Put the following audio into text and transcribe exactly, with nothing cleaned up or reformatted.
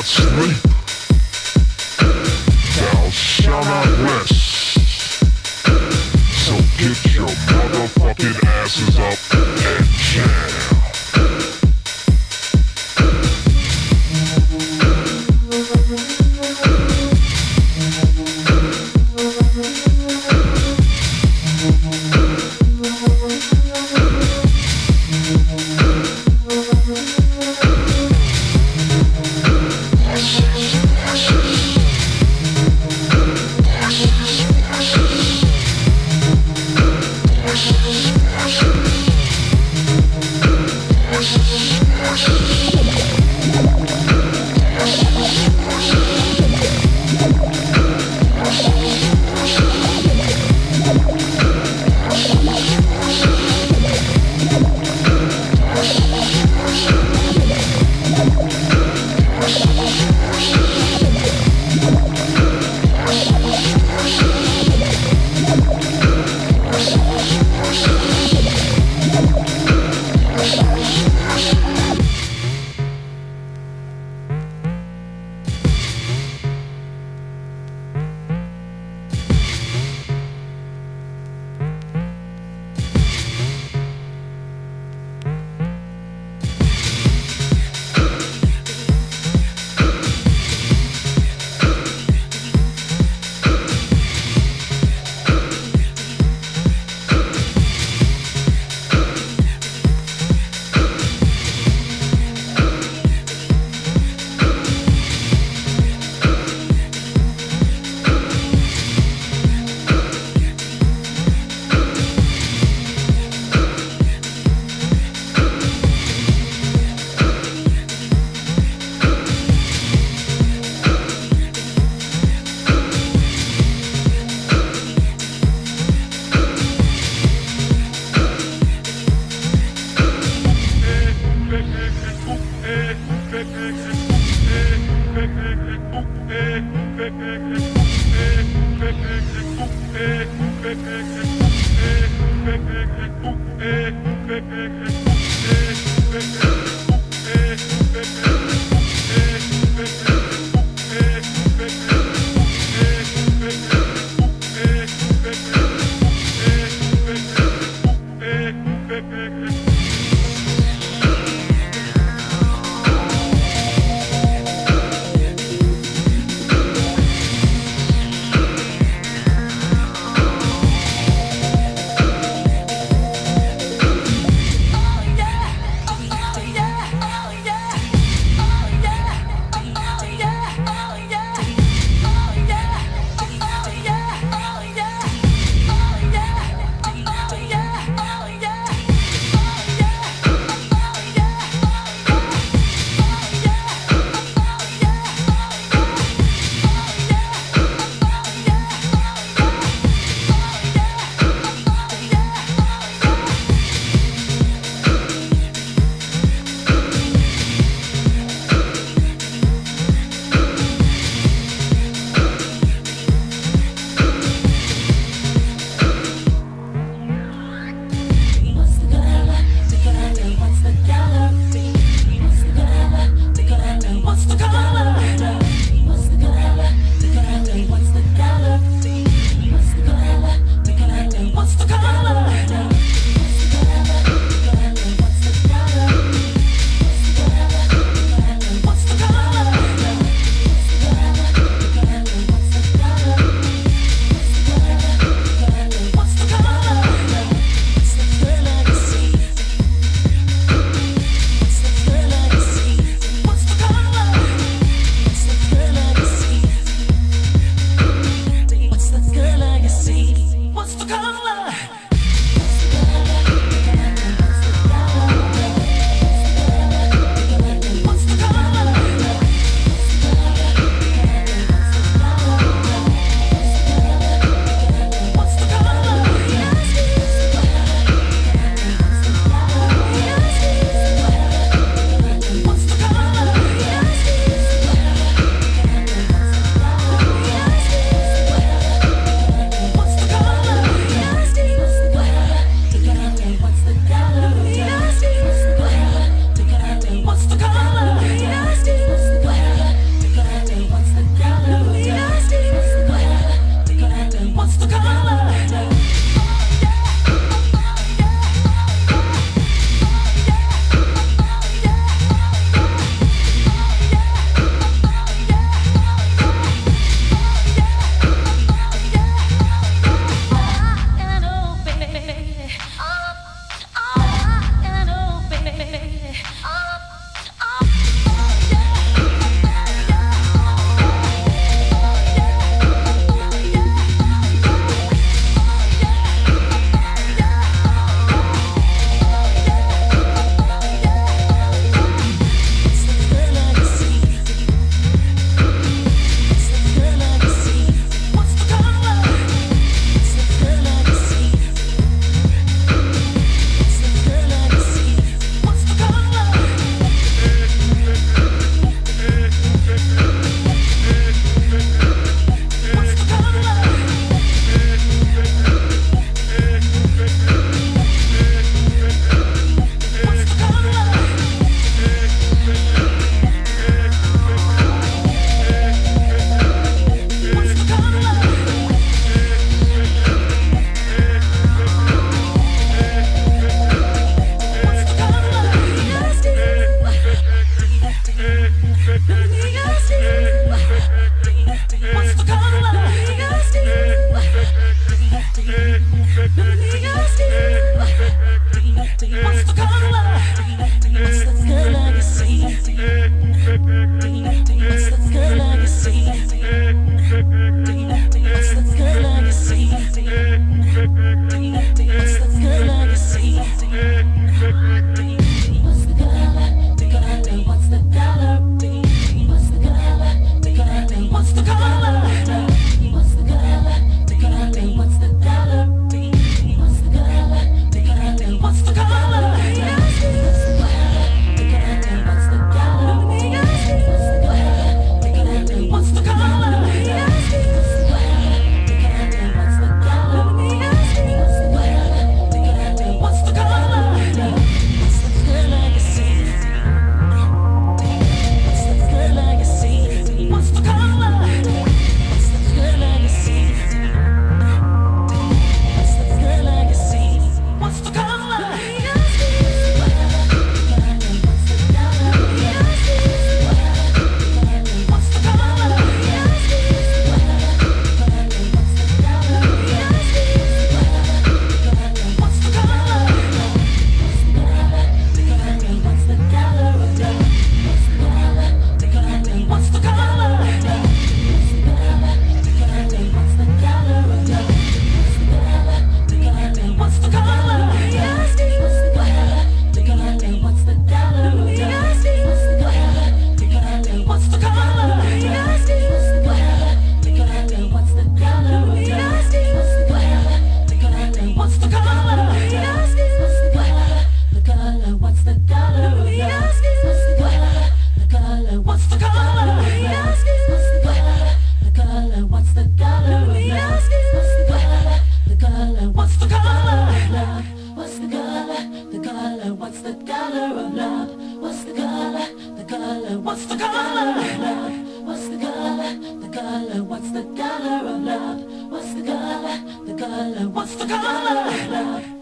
not sleep, thou shalt not rest. So get your motherfucking asses up and jam. What's the color? What's the color? What's the color you see? What's the color you see? What's the color you see? What's the color you see? What's the color? The color. What's the color? What's the color? The color. What's the color? What's the color? The color. What's the color? What's the color? The color. What's the color? What's the color? What's the color of love? What's the color? The color. What's the color of love? What's the color? The color. What's the color of love? What's the color? The color. What's the color of love?